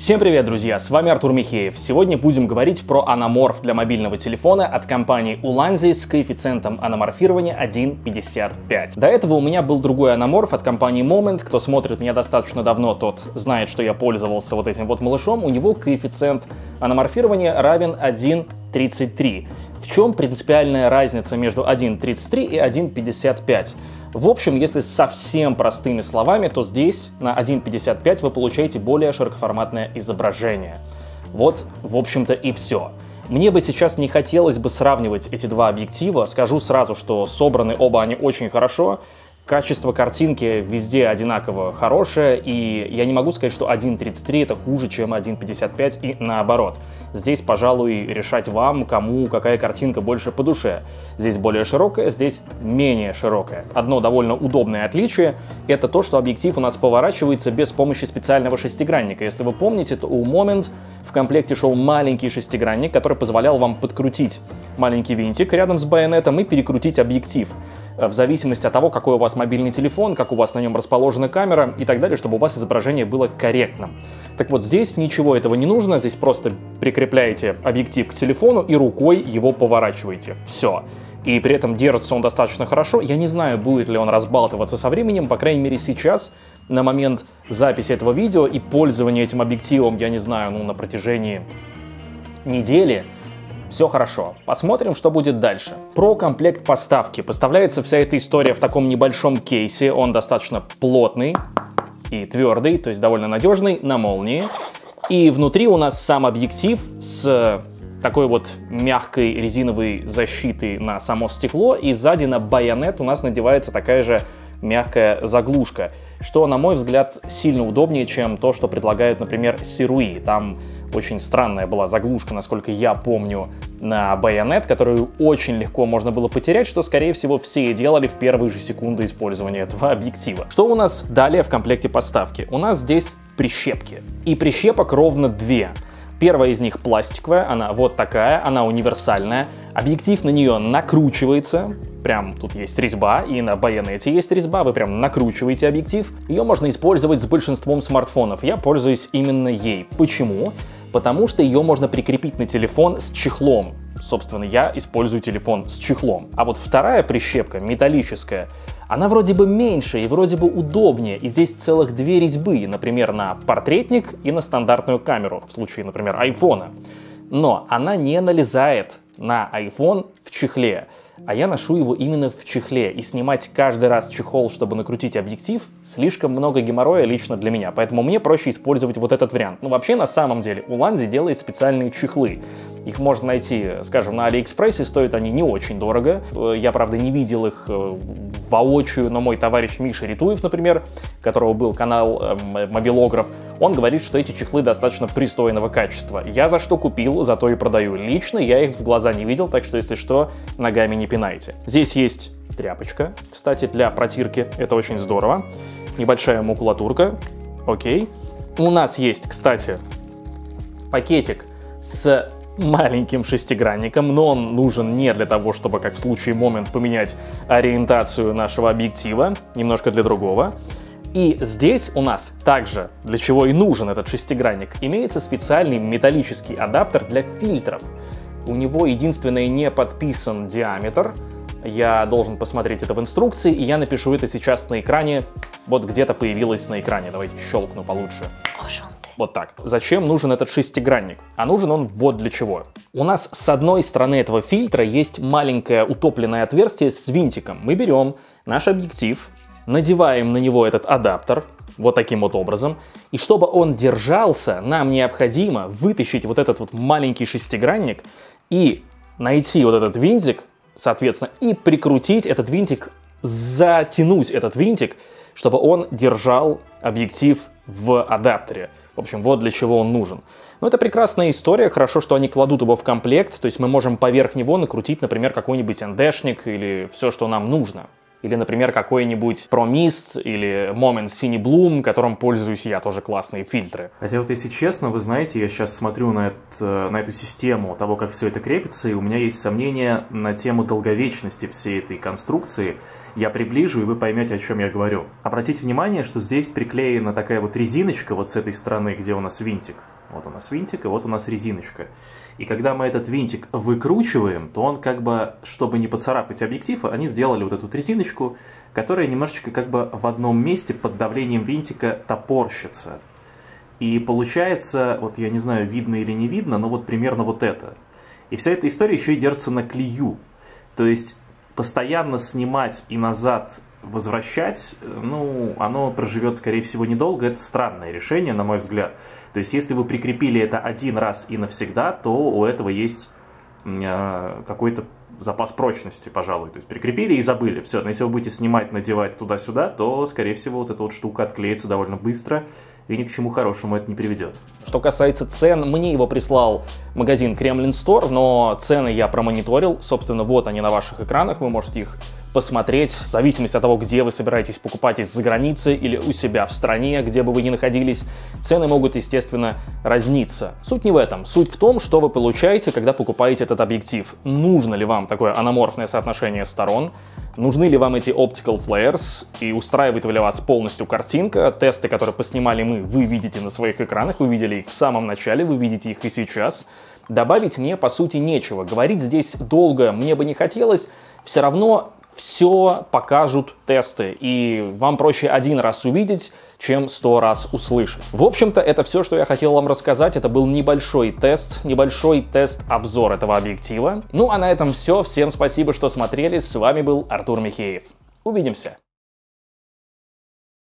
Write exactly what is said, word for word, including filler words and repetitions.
Всем привет, друзья! С вами Артур Михеев. Сегодня будем говорить про аноморф для мобильного телефона от компании Ulanzi с коэффициентом аноморфирования один целых пятьдесят пять. До этого у меня был другой аноморф от компании Moment. Кто смотрит меня достаточно давно, тот знает, что я пользовался вот этим вот малышом. У него коэффициент аноморфирования равен один целых тридцать три. В чем принципиальная разница между один целых тридцать три и один целых пятьдесят пять? В общем, если совсем простыми словами, то здесь на один целых пятьдесят пять вы получаете более широкоформатное изображение. Вот, в общем-то, и все. Мне бы сейчас не хотелось бы сравнивать эти два объектива. Скажу сразу, что собраны оба они очень хорошо. Качество картинки везде одинаково хорошее, и я не могу сказать, что один целых тридцать три это хуже, чем один целых пятьдесят пять, и наоборот. Здесь, пожалуй, решать вам, кому какая картинка больше по душе. Здесь более широкая, здесь менее широкая. Одно довольно удобное отличие — это то, что объектив у нас поворачивается без помощи специального шестигранника. Если вы помните, то у Moment в комплекте шел маленький шестигранник, который позволял вам подкрутить маленький винтик рядом с байонетом и перекрутить объектив, в зависимости от того, какой у вас мобильный телефон, как у вас на нем расположена камера и так далее, чтобы у вас изображение было корректным. Так вот, здесь ничего этого не нужно, здесь просто прикрепляете объектив к телефону и рукой его поворачиваете. Все. И при этом держится он достаточно хорошо. Я не знаю, будет ли он разбалтываться со временем, по крайней мере сейчас, на момент записи этого видео и пользования этим объективом, я не знаю, ну, на протяжении недели, все хорошо. Посмотрим, что будет дальше. Про комплект поставки. Поставляется вся эта история в таком небольшом кейсе. Он достаточно плотный и твердый, то есть довольно надежный, на молнии. И внутри у нас сам объектив с такой вот мягкой резиновой защитой на само стекло. И сзади на байонет у нас надевается такая же мягкая заглушка, что, на мой взгляд, сильно удобнее, чем то, что предлагают, например, Sirui. Там очень странная была заглушка, насколько я помню, на байонет, которую очень легко можно было потерять, что, скорее всего, все и делали в первые же секунды использования этого объектива. Что у нас далее в комплекте поставки? У нас здесь прищепки. И прищепок ровно две. Первая из них пластиковая, она вот такая, она универсальная. Объектив на нее накручивается, прям тут есть резьба, и на байонете есть резьба, вы прям накручиваете объектив. Ее можно использовать с большинством смартфонов, я пользуюсь именно ей. Почему? Потому что ее можно прикрепить на телефон с чехлом. Собственно, я использую телефон с чехлом. А вот вторая прищепка, металлическая, она вроде бы меньше и вроде бы удобнее, и здесь целых две резьбы, например, на портретник и на стандартную камеру, в случае, например, айфона. Но она не налезает на iPhone в чехле, а я ношу его именно в чехле, и снимать каждый раз чехол, чтобы накрутить объектив, слишком много геморроя лично для меня, поэтому мне проще использовать вот этот вариант. Ну, вообще, на самом деле, Ulanzi делает специальные чехлы. Их можно найти, скажем, на Алиэкспрессе, стоят они не очень дорого. Я, правда, не видел их воочию, но мой товарищ Миша Ритуев, например, у которого был канал э, Мобилограф, он говорит, что эти чехлы достаточно пристойного качества. Я за что купил, зато и продаю. Лично я их в глаза не видел, так что, если что, ногами не пинайте. Здесь есть тряпочка, кстати, для протирки. Это очень здорово. Небольшая макулатурка. Окей. У нас есть, кстати, пакетик с маленьким шестигранником, но он нужен не для того, чтобы, как в случае Moment, поменять ориентацию нашего объектива, немножко для другого. И здесь у нас также, для чего и нужен этот шестигранник, имеется специальный металлический адаптер для фильтров. У него единственное не подписан диаметр. Я должен посмотреть это в инструкции, и я напишу это сейчас на экране. Вот где-то появилось на экране. Давайте щелкну получше. Вот так. Зачем нужен этот шестигранник? А нужен он вот для чего. У нас с одной стороны этого фильтра есть маленькое утопленное отверстие с винтиком. Мы берем наш объектив, надеваем на него этот адаптер, вот таким вот образом. И чтобы он держался, нам необходимо вытащить вот этот вот маленький шестигранник и найти вот этот винтик, соответственно, и прикрутить этот винтик, затянуть этот винтик, чтобы он держал объектив в адаптере. В общем, вот для чего он нужен. Но это прекрасная история, хорошо, что они кладут его в комплект, то есть мы можем поверх него накрутить, например, какой-нибудь эн дэ-шник или все, что нам нужно. Или, например, какой-нибудь Pro Mist или Moment Cine Bloom, которым пользуюсь я, тоже классные фильтры. Хотя вот если честно, вы знаете, я сейчас смотрю на, этот, на эту систему того, как все это крепится, и у меня есть сомнения на тему долговечности всей этой конструкции. Я приближу, и вы поймете, о чем я говорю. Обратите внимание, что здесь приклеена такая вот резиночка вот с этой стороны, где у нас винтик. Вот у нас винтик, и вот у нас резиночка. И когда мы этот винтик выкручиваем, то он как бы, чтобы не поцарапать объектив, они сделали вот эту резиночку, которая немножечко как бы в одном месте под давлением винтика топорщится. И получается, вот я не знаю, видно или не видно, но вот примерно вот это. И вся эта история еще и держится на клею. То есть постоянно снимать и назад возвращать, ну, оно проживет, скорее всего, недолго. Это странное решение, на мой взгляд. То есть если вы прикрепили это один раз и навсегда, то у этого есть э, какой-то запас прочности, пожалуй. То есть прикрепили и забыли. Все. Но если вы будете снимать, надевать туда-сюда, то, скорее всего, вот эта вот штука отклеится довольно быстро. И ни к чему хорошему это не приведет. Что касается цен, мне его прислал магазин Kremlin Store, но цены я промониторил. Собственно, вот они на ваших экранах, вы можете их посмотреть. В зависимости от того, где вы собираетесь покупать, из-за границы или у себя в стране, где бы вы ни находились, цены могут, естественно, разниться. Суть не в этом. Суть в том, что вы получаете, когда покупаете этот объектив. Нужно ли вам такое анаморфное соотношение сторон? Нужны ли вам эти optical flares и устраивает ли вас полностью картинка? Тесты, которые поснимали мы, вы видите на своих экранах, вы видели их в самом начале, вы видите их и сейчас. Добавить мне, по сути, нечего. Говорить здесь долго мне бы не хотелось, все равно все покажут тесты, и вам проще один раз увидеть, чем сто раз услышать. В общем-то, это все, что я хотел вам рассказать. Это был небольшой тест, небольшой тест-обзор этого объектива. Ну а на этом все. Всем спасибо, что смотрели. С вами был Артур Михеев. Увидимся!